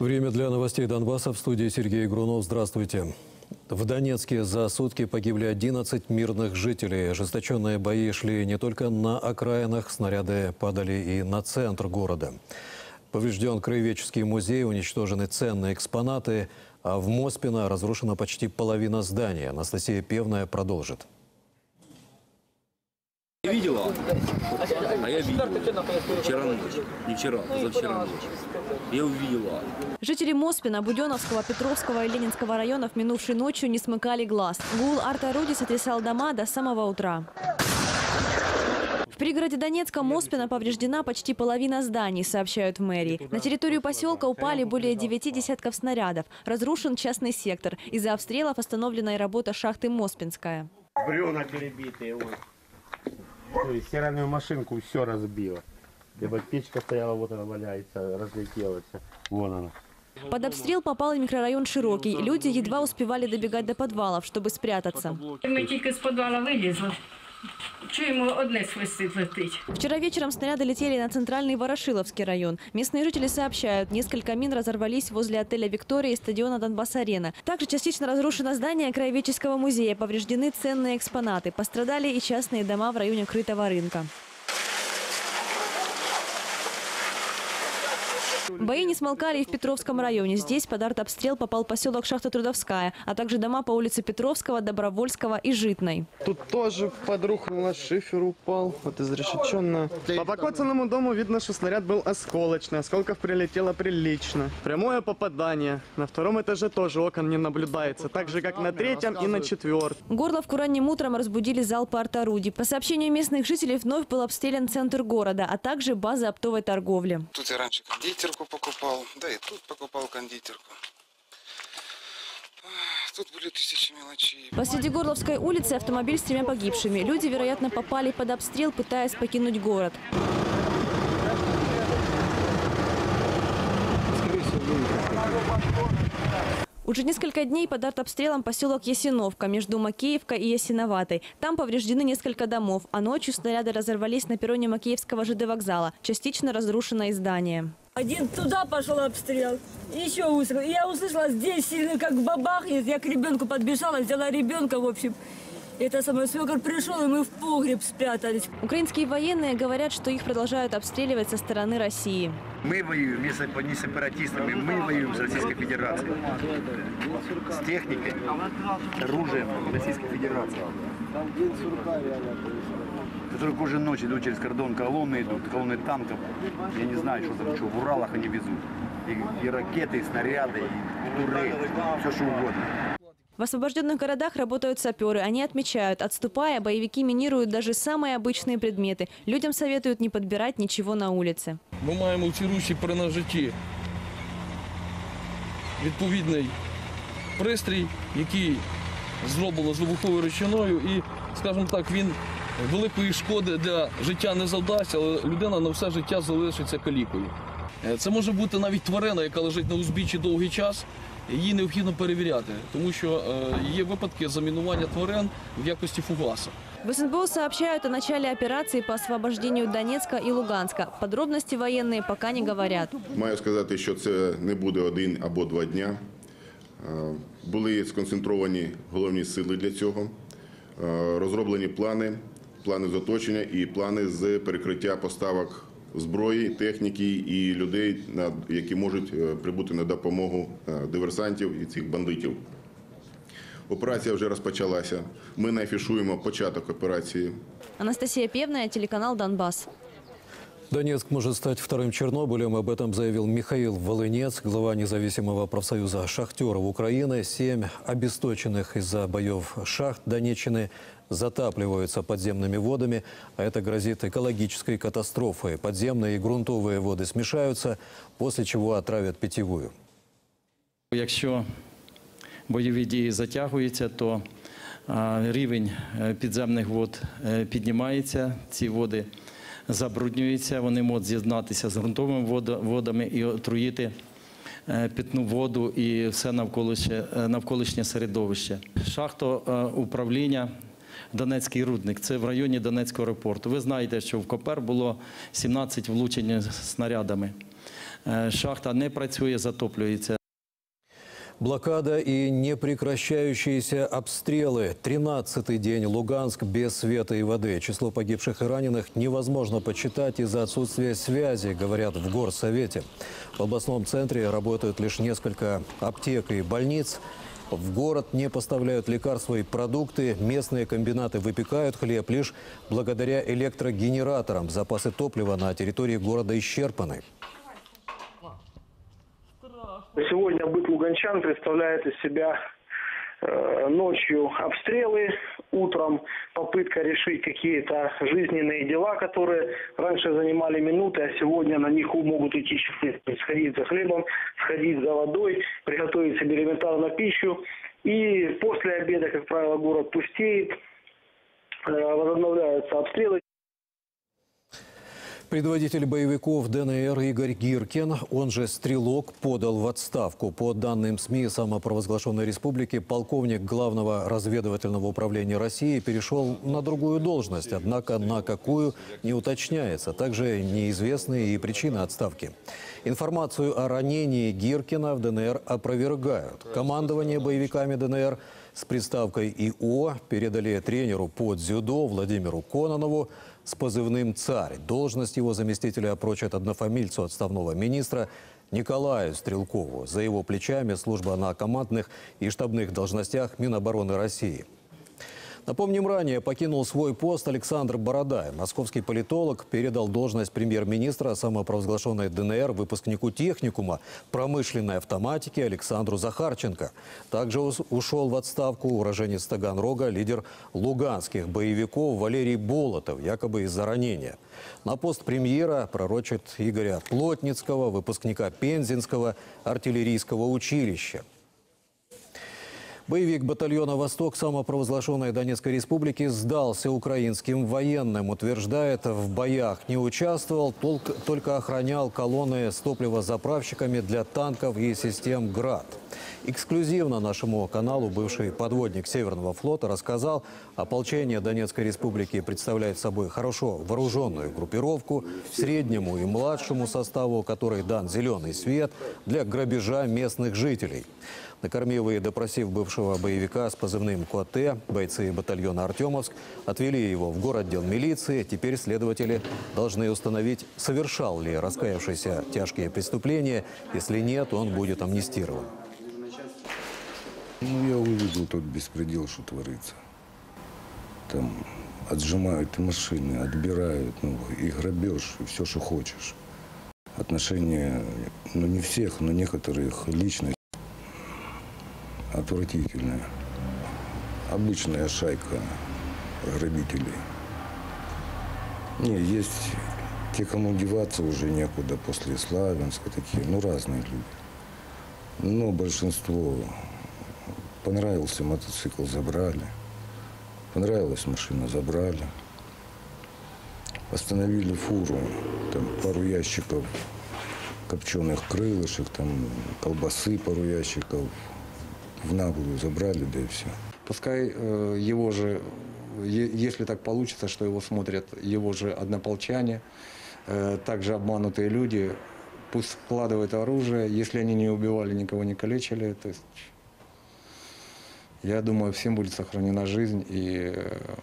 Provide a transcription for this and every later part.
Время для новостей Донбасса. В студии Сергей Грунов. Здравствуйте. В Донецке за сутки погибли 11 мирных жителей. Ожесточенные бои шли не только на окраинах, снаряды падали и на центр города. Поврежден краеведческий музей, уничтожены ценные экспонаты, а в Моспино разрушена почти половина здания. Анастасия Певная продолжит. Видела? А я видел. Вчера ночь. Не вчера, а завчера ночь. Я увидела. Жители Моспино, Буденновского, Петровского и Ленинского районов минувшей ночью не смыкали глаз. Гул арт-орудий сотрясал дома до самого утра. В пригороде Донецка Моспино повреждена почти половина зданий, сообщают в мэрии. На территорию поселка упали более 9 десятков снарядов. Разрушен частный сектор. Из-за обстрелов остановлена и работа шахты Моспинская. Бревна перебитые. Вот. Стиральную машинку все разбило. Печка стояла, вот она валяется, разлетелась. Вон она. Под обстрел попал и микрорайон Широкий. Люди едва успевали добегать до подвалов, чтобы спрятаться. Ми тільки з підвала вилізли. Чуємо, одне свистить летить. Вчера вечером снаряды летели на центральный Ворошиловский район. Местные жители сообщают, несколько мин разорвались возле отеля «Виктория» и стадиона «Донбасс-Арена». Также частично разрушено здание краеведческого музея, повреждены ценные экспонаты. Пострадали и частные дома в районе Крытого рынка. Бои не смолкали и в Петровском районе. Здесь под артобстрел попал поселок Шахта Трудовская, а также дома по улице Петровского, Добровольского и Житной. Тут тоже подрухнуло, шифер упал, вот изрешеченно. По покоцанному дому видно, что снаряд был осколочный, осколков прилетело прилично. Прямое попадание. На втором этаже тоже окон не наблюдается, так же как на третьем и на четвертом. Горловку ранним утром разбудили залпы арт-орудий. По сообщению местных жителей, вновь был обстрелян центр города, а также база оптовой торговли. Тут я раньше кондитерку покупал, да и тут покупал кондитерку. Тут были тысячи мелочей. Посреди Горловской улицы автомобиль с 3 погибшими. Люди, вероятно, попали под обстрел, пытаясь покинуть город. Уже несколько дней под артобстрелом поселок Ясиновка между Макеевкой и Ясиноватой. Там повреждены несколько домов, а ночью снаряды разорвались на перроне Макеевского ЖД вокзала. Частично разрушено и здание. Один туда пошел обстрел, еще услышала. Я услышала здесь сильно, как бабахнет. Я к ребенку подбежала, взяла ребенка, в общем. Это самое, свекор пришел, и мы в погреб спрятались. Украинские военные говорят, что их продолжают обстреливать со стороны России. Мы воюем не с сепаратистами, мы воюем с Российской Федерацией. С техникой, оружием Российской Федерации. Которые каждую ночь идут через кордон, колонны идут, колонны танков. Я не знаю, что там, что в Уралах они везут. И ракеты, и снаряды, и туры, все что угодно. В освобожденных городах работают саперы. Они отмечают, отступая, боевики минируют даже самые обычные предметы. Людям советуют не подбирать ничего на улице. Ми маємо в цій ручці при нажитті відповідний пристрій, який зроблено з вибуховою речовиною і, скажімо так, він великої шкоди для життя не завдасть, але людина на все життя залишиться калікою. Це може бути навіть тварина, яка лежить на узбіччі довгий час. Її необхідно перевіряти, тому що є випадки замінування тварин в якості фугаса. В СНБО сообщают о начале операции по освобождению Донецка и Луганска. Подробности военные пока не говорят. Маю сказати, що це не буде 1 або 2 дня. Були сконцентровані головні сили для цього, розроблені плани з оточення і плани з перекриття поставок зброї, техніки і людей, які можуть прибути на допомогу диверсантів і цих бандитів. Операція вже розпочалася. Ми не афішуємо початок операції. Анастасия Певная, телеканал «Донбасс». Донецк может стать вторым Чернобылем. Об этом заявил Михаил Волынец, глава независимого профсоюза шахтеров Украины. 7 обесточенных из-за боев шахт Донеччины затапливаются подземными водами, а это грозит экологической катастрофой. Подземные и грунтовые воды смешаются, после чего отравят питьевую. Якщо бойові дії затягуються, то рівень підземних вод піднімається, ці води забруднюються, вони можуть з'єднатися з ґрунтовими водами і отруїти питну воду і все навколишнє середовище. Шахтоуправління Донецький рудник, це в районі Донецького аеропорту. Ви знаєте, що в Копер було 17 влучень снарядами. Шахта не працює, затоплюється. Блокада и непрекращающиеся обстрелы. 13-й день Луганск без света и воды. Число погибших и раненых невозможно подсчитать из-за отсутствия связи, говорят в горсовете. В областном центре работают лишь несколько аптек и больниц. В город не поставляют лекарства и продукты. Местные комбинаты выпекают хлеб лишь благодаря электрогенераторам. Запасы топлива на территории города исчерпаны. Сегодня быт луганчан представляет из себя ночью обстрелы, утром попытка решить какие-то жизненные дела, которые раньше занимали минуты, а сегодня на них могут идти часы. Сходить за хлебом, сходить за водой, приготовить себе элементарно пищу. И после обеда, как правило, город пустеет, возобновляются обстрелы. Предводитель боевиков ДНР Игорь Гиркин, он же «Стрелок», подал в отставку. По данным СМИ самопровозглашенной республики, полковник Главного разведывательного управления России перешел на другую должность. Однако на какую не уточняется. Также неизвестны и причины отставки. Информацию о ранении Гиркина в ДНР опровергают. Командование боевиками ДНР с приставкой ИО передали тренеру по дзюдо Владимиру Кононову с позывным «Царь». Должность его заместителя опрочат однофамильцу отставного министра Николаю Стрелкову. За его плечами служба на командных и штабных должностях Минобороны России. Напомним, ранее покинул свой пост Александр Бородай. Московский политолог передал должность премьер-министра самопровозглашенной ДНР выпускнику техникума промышленной автоматики Александру Захарченко. Также ушел в отставку уроженец Таганрога, лидер луганских боевиков Валерий Болотов, якобы из-за ранения. На пост премьера пророчат Игоря Плотницкого, выпускника Пензенского артиллерийского училища. Боевик батальона «Восток» самопровозглашенной Донецкой республики сдался украинским военным. Утверждает, в боях не участвовал, только охранял колонны с топливозаправщиками для танков и систем «Град». Эксклюзивно нашему каналу бывший подводник Северного флота рассказал, ополчение Донецкой республики представляет собой хорошо вооруженную группировку, среднему и младшему составу, которой дан зеленый свет для грабежа местных жителей. Накормив и допросив бывшего боевика с позывным КОТ, бойцы батальона «Артемовск» отвели его в городдел милиции. Теперь следователи должны установить, совершал ли раскаявшийся тяжкие преступления. Если нет, он будет амнистирован. Ну, я увидел тот беспредел, что творится. Там отжимают машины, отбирают, и грабеж, и все, что хочешь. Отношения, не всех, но некоторых личных. Отвратительная. Обычная шайка грабителей. Не, есть те, кому деваться уже некуда после Славянска, такие, разные люди. Но большинство понравился мотоцикл, забрали. Понравилась машина, забрали. Остановили фуру, там пару ящиков копченых крылышек, там колбасы, пару ящиков. В наглую забрали, да и все. Пускай его же, если так получится, что его смотрят его же однополчане, также обманутые люди, пусть складывают оружие, если они не убивали, никого не калечили. То есть, я думаю, всем будет сохранена жизнь, и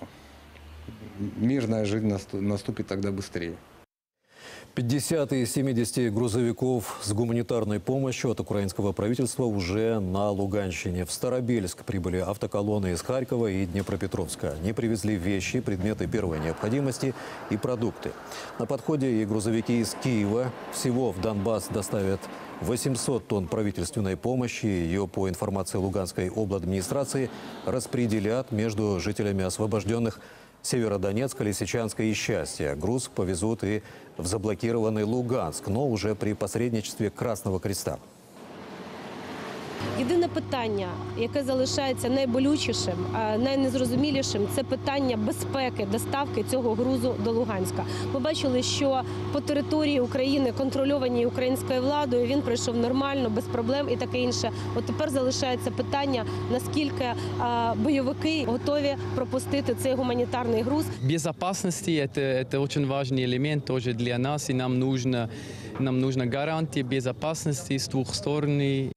мирная жизнь наступит тогда быстрее. 50 из 70 грузовиков с гуманитарной помощью от украинского правительства уже на Луганщине. В Старобельск прибыли автоколонны из Харькова и Днепропетровска. Они привезли вещи, предметы первой необходимости и продукты. На подходе и грузовики из Киева. Всего в Донбасс доставят 800 тонн правительственной помощи. Ее, по информации Луганской обладминистрации, распределят между жителями освобожденных Северодонецка, Лисичанска и Счастья. Груз повезут и в заблокированный Луганск, но уже при посредничестве Красного Креста. Єдине питання, яке залишається найболючішим, найнезрозумілішим, це питання безпеки доставки цього грузу до Луганська. Ми бачили, що по території України, контрольованій українською владою, він пройшов нормально, без проблем і таке інше. От тепер залишається питання, наскільки бойовики готові пропустити цей гуманітарний груз. Безопасность – это очень важный элемент тоже для нас, и нам нужна гарантия безопасности с двух сторон.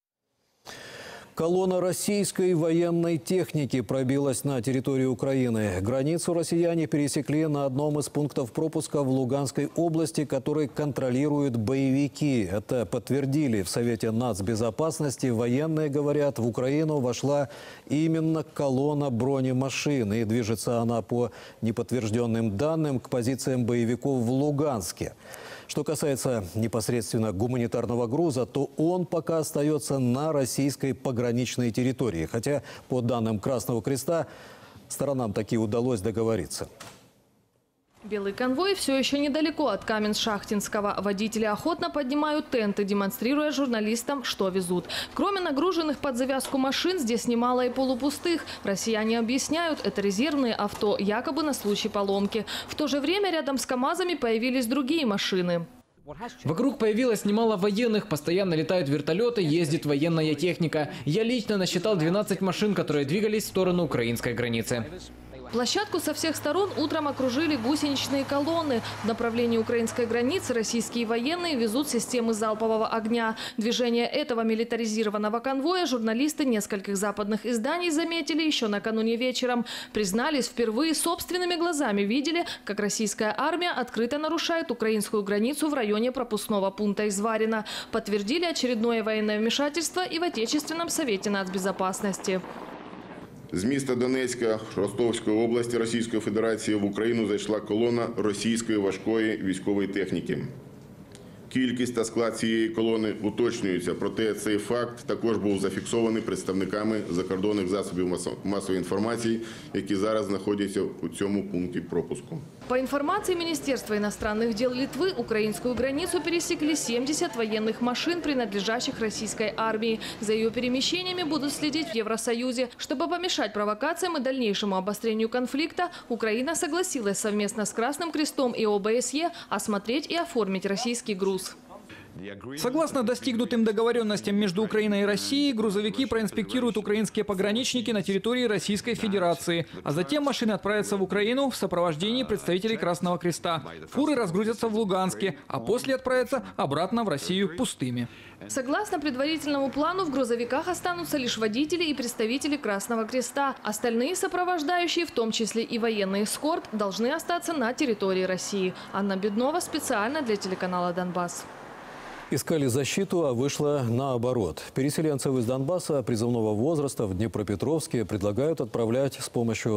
Колонна российской военной техники пробилась на территорию Украины. Границу россияне пересекли на одном из пунктов пропуска в Луганской области, который контролируют боевики. Это подтвердили в Совете нацбезопасности. Военные говорят, в Украину вошла именно колонна бронемашин. И движется она по неподтвержденным данным к позициям боевиков в Луганске. Что касается непосредственно гуманитарного груза, то он пока остается на российской пограничной территории. Хотя, по данным Красного Креста, сторонам таки удалось договориться. Белый конвой все еще недалеко от Каменшахтинского. Водители охотно поднимают тенты, демонстрируя журналистам, что везут. Кроме нагруженных под завязку машин, здесь немало и полупустых. Россияне объясняют, это резервные авто, якобы на случай поломки. В то же время рядом с КАМАЗами появились другие машины. Вокруг появилось немало военных, постоянно летают вертолеты, ездит военная техника. Я лично насчитал 12 машин, которые двигались в сторону украинской границы. Площадку со всех сторон утром окружили гусеничные колонны. В направлении украинской границы российские военные везут системы залпового огня. Движение этого милитаризированного конвоя журналисты нескольких западных изданий заметили еще накануне вечером. Признались, впервые собственными глазами видели, как российская армия открыто нарушает украинскую границу в районе пропускного пункта Изварина. Подтвердили очередное военное вмешательство и в Отечественном совете нацбезопасности. З міста Донецька Ростовської області Російської Федерації в Україну зайшла колона російської важкої військової техніки. Кількість та склад цієї колони уточнюються, проте цей факт також був зафіксований представниками закордонних засобів масової інформації, які зараз знаходяться у цьому пункті пропуску. По информации Министерства иностранных дел Литвы, украинскую границу пересекли 70 военных машин, принадлежащих российской армии. За ее перемещениями будут следить в Евросоюзе. Чтобы помешать провокациям и дальнейшему обострению конфликта, Украина согласилась совместно с Красным Крестом и ОБСЕ осмотреть и оформить российский груз. Согласно достигнутым договоренностям между Украиной и Россией, грузовики проинспектируют украинские пограничники на территории Российской Федерации. А затем машины отправятся в Украину в сопровождении представителей Красного Креста. Фуры разгрузятся в Луганске, а после отправятся обратно в Россию пустыми. Согласно предварительному плану, в грузовиках останутся лишь водители и представители Красного Креста. Остальные сопровождающие, в том числе и военный эскорт, должны остаться на территории России. Анна Беднова специально для телеканала «Донбасс». Искали защиту, а вышло наоборот. Переселенцев из Донбасса призывного возраста в Днепропетровске предлагают отлавливать с помощью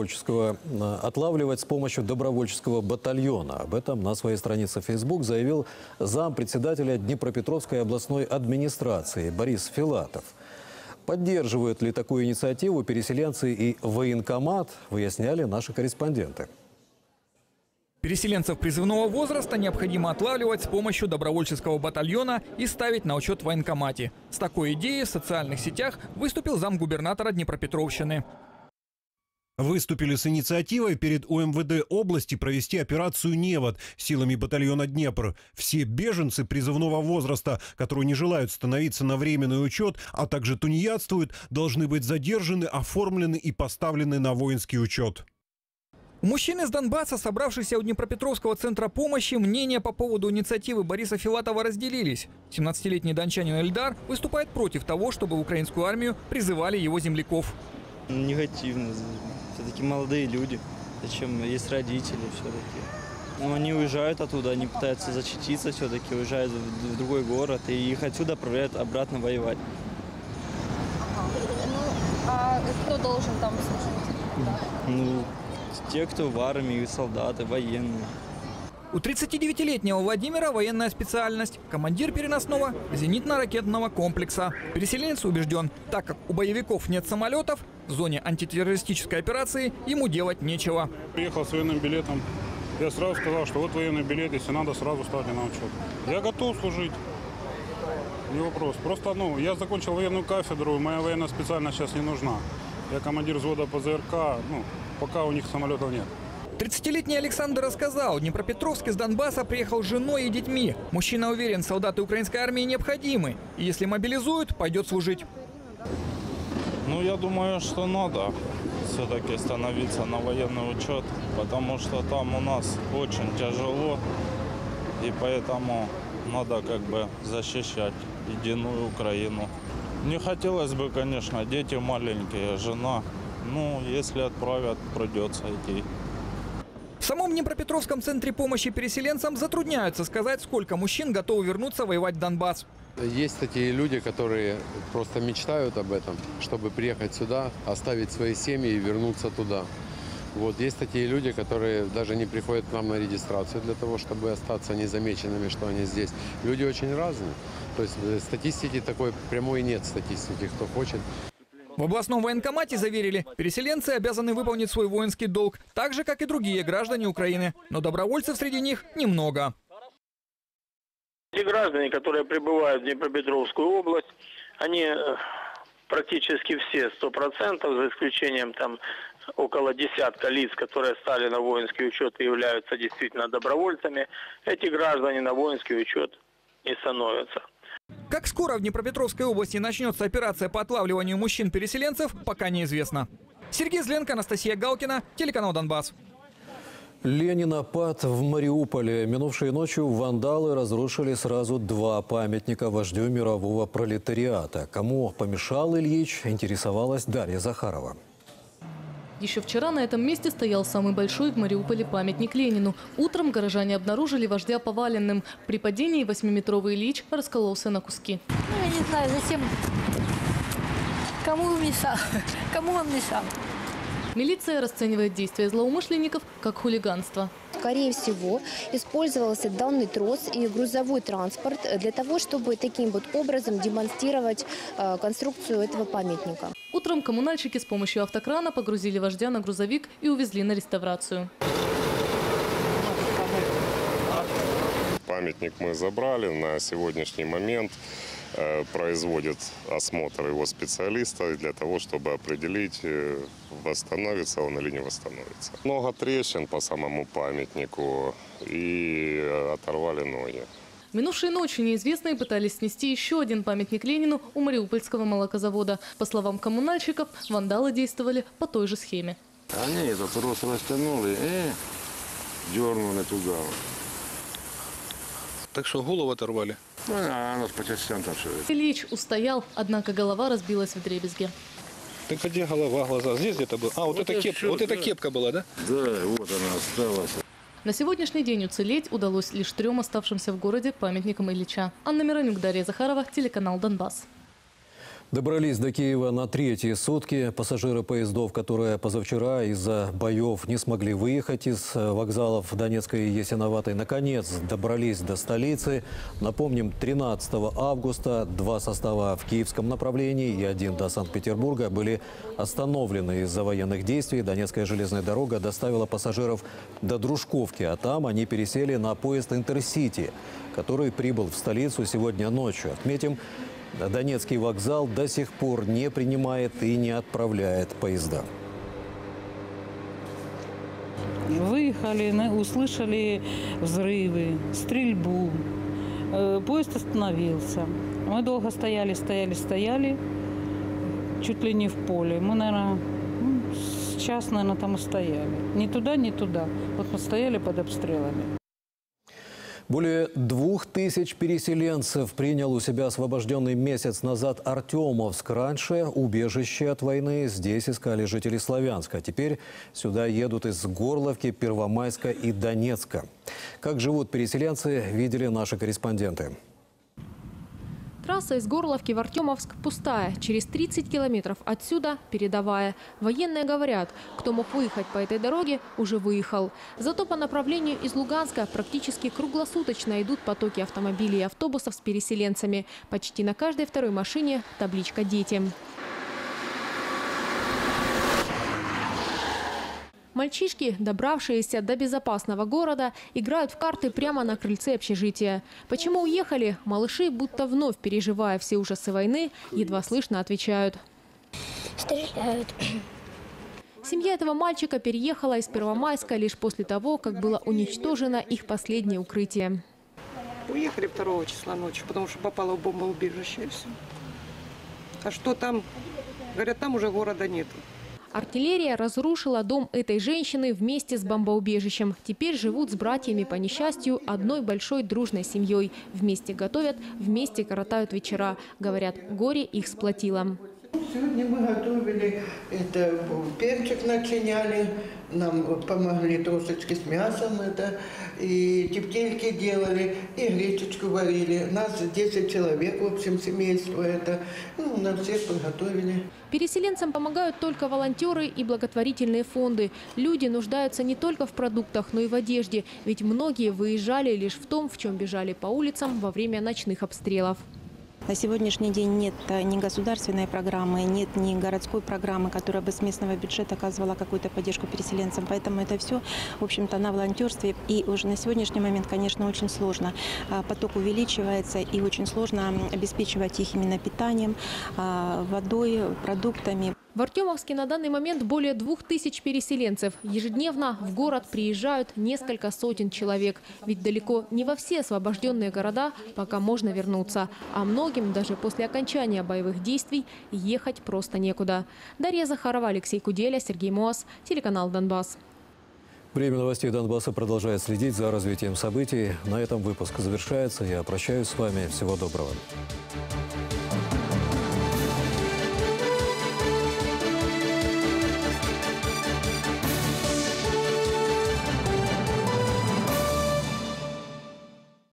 добровольческого батальона. Об этом на своей странице в Facebook заявил зампредседателя Днепропетровской областной администрации Борис Филатов. Поддерживают ли такую инициативу переселенцы и военкомат, выясняли наши корреспонденты. Переселенцев призывного возраста необходимо отлавливать с помощью добровольческого батальона и ставить на учет в военкомате. С такой идеей в социальных сетях выступил замгубернатора Днепропетровщины. Выступили с инициативой перед УМВД области провести операцию «Невод» силами батальона «Днепр». Все беженцы призывного возраста, которые не желают становиться на временный учет, а также тунеядствуют, должны быть задержаны, оформлены и поставлены на воинский учет. У мужчин из Донбасса, собравшихся у Днепропетровского центра помощи, мнения по поводу инициативы Бориса Филатова разделились. 17-летний дончанин Эльдар выступает против того, чтобы в украинскую армию призывали его земляков. Негативно. Все-таки молодые люди. Зачем? Есть родители все-таки. Но они уезжают оттуда, они пытаются защититься все-таки, уезжают в другой город и их отсюда отправляют обратно воевать. А кто должен там служить? Ну, те, кто в армии, солдаты, военные. У 39-летнего Владимира военная специальность – командир переносного зенитно-ракетного комплекса. Переселенец убежден, так как у боевиков нет самолетов, в зоне антитеррористической операции ему делать нечего. Приехал с военным билетом. Я сразу сказал, что вот военный билет, если надо, сразу ставьте на учет. Я готов служить. Не вопрос. Просто, я закончил военную кафедру, моя военная специальность сейчас не нужна. Я командир взвода ПЗРК, пока у них самолетов нет. 30-летний Александр рассказал, в Днепропетровск из Донбасса приехал с женой и детьми. Мужчина уверен, солдаты украинской армии необходимы. И если мобилизуют, пойдет служить. Я думаю, что надо все-таки становиться на военный учет, потому что там у нас очень тяжело, и поэтому надо защищать единую Украину. Не хотелось бы, конечно, дети маленькие, жена. Если отправят, придется идти. В самом Днепропетровском центре помощи переселенцам затрудняются сказать, сколько мужчин готовы вернуться воевать в Донбасс. Есть такие люди, которые просто мечтают об этом, чтобы приехать сюда, оставить свои семьи и вернуться туда. Есть такие люди, которые даже не приходят к нам на регистрацию для того, чтобы остаться незамеченными, что они здесь. Люди очень разные. То есть статистики такой прямой нет, статистики, кто хочет. В областном военкомате заверили, переселенцы обязаны выполнить свой воинский долг, так же, как и другие граждане Украины. Но добровольцев среди них немного. Те граждане, которые прибывают в Днепропетровскую область, они практически все 100%, за исключением около десятка лиц, которые стали на воинский учет и являются действительно добровольцами, эти граждане на воинский учет не становятся. Как скоро в Днепропетровской области начнется операция по отлавливанию мужчин-переселенцев, пока неизвестно. Сергей Зленко, Анастасия Галкина, телеканал «Донбасс». Ленинопад в Мариуполе. Минувшей ночью вандалы разрушили сразу 2 памятника вождю мирового пролетариата. Кому помешал Ильич, интересовалась Дарья Захарова. Еще вчера на этом месте стоял самый большой в Мариуполе памятник Ленину. Утром горожане обнаружили вождя поваленным. При падении 8-метровый Ильич раскололся на куски. Я не знаю, зачем, кому мешал, кому он мешал. Милиция расценивает действия злоумышленников как хулиганство. Скорее всего, использовался данный трос и грузовой транспорт для того, чтобы таким образом демонстрировать конструкцию этого памятника. Утром коммунальщики с помощью автокрана погрузили вождя на грузовик и увезли на реставрацию. Памятник мы забрали. На сегодняшний момент производят осмотр его специалиста для того, чтобы определить, восстановится он или не восстановится. Много трещин по самому памятнику и оторвали ноги. Минувшей ночью неизвестные пытались снести еще один памятник Ленину у Мариупольского молокозавода. По словам коммунальщиков, вандалы действовали по той же схеме. Они этот трос растянули и дернули туда. Так что голову оторвали? Она по частям там все. Ильич устоял, однако голова разбилась вдребезги. Так где голова, глаза? Здесь где-то был? Вот эта кепка была, да? Да, вот она осталась. На сегодняшний день уцелеть удалось лишь 3 оставшимся в городе памятникам Ильича. Анна Миронюк, Дарья Захарова, телеканал «Донбасс». Добрались до Киева на 3-е сутки. Пассажиры поездов, которые позавчера из-за боев не смогли выехать из вокзалов Донецкой и Ясиноватой, наконец добрались до столицы. Напомним, 13 августа 2 состава в киевском направлении и 1 до Санкт-Петербурга были остановлены из-за военных действий. Донецкая железная дорога доставила пассажиров до Дружковки, а там они пересели на поезд «Интерсити», который прибыл в столицу сегодня ночью. Отметим, Донецкий вокзал до сих пор не принимает и не отправляет поезда. Выехали, услышали взрывы, стрельбу. Поезд остановился. Мы долго стояли, чуть ли не в поле. Мы, наверное, час, там и стояли. Ни туда, ни туда. Вот мы стояли под обстрелами. Более 2000 переселенцев принял у себя освобожденный месяц назад Артемовск. Раньше убежище от войны здесь искали жители Славянска. Теперь сюда едут из Горловки, Первомайска и Донецка. Как живут переселенцы, видели наши корреспонденты. Трасса из Горловки в Артемовск пустая. Через 30 километров отсюда передовая. Военные говорят, кто мог выехать по этой дороге, уже выехал. Зато по направлению из Луганска практически круглосуточно идут потоки автомобилей и автобусов с переселенцами. Почти на каждой второй машине табличка «Дети». Мальчишки, добравшиеся до безопасного города, играют в карты прямо на крыльце общежития. Почему уехали? Малыши, будто вновь переживая все ужасы войны, едва слышно отвечают. Стреляют. Семья этого мальчика переехала из Первомайска лишь после того, как было уничтожено их последнее укрытие. Уехали 2 числа ночью, потому что попало в бомбоубежище и все. А что там? Говорят, там уже города нет. Артиллерия разрушила дом этой женщины вместе с бомбоубежищем. Теперь живут с братьями по несчастью одной большой дружной семьей. Вместе готовят, вместе коротают вечера. Говорят, горе их сплотило. Сегодня мы готовили, перчик начиняли, нам помогли трошечки с мясом, и тефтельки делали, и гречечку варили. Нас 10 человек, в общем, семейство на всех подготовили. Переселенцам помогают только волонтеры и благотворительные фонды. Люди нуждаются не только в продуктах, но и в одежде. Ведь многие выезжали лишь в том, в чем бежали по улицам во время ночных обстрелов. На сегодняшний день нет ни государственной программы, нет ни городской программы, которая бы с местного бюджета оказывала какую-то поддержку переселенцам. Поэтому это все, в общем-то, на волонтерстве. И уже на сегодняшний момент, конечно, очень сложно. Поток увеличивается, и очень сложно обеспечивать их именно питанием, водой, продуктами. В Артемовске на данный момент более 2000 переселенцев. Ежедневно в город приезжают несколько сотен человек. Ведь далеко не во все освобожденные города пока можно вернуться. А многим даже после окончания боевых действий ехать просто некуда. Дарья Захарова, Алексей Куделя, Сергей Моас, телеканал «Донбасс». Время новостей Донбасса продолжает следить за развитием событий. На этом выпуск завершается. Я прощаюсь с вами. Всего доброго.